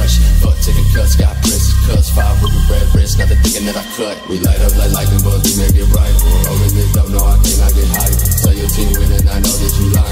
crush. Fuck taking cuts, got princess cuts. 5 ruby red wrists, nothing thinking that I cut. We light up like lightning bugs, we make it right. Rolling this dope, no I cannot get hype. Say your team winning, I know that you lying.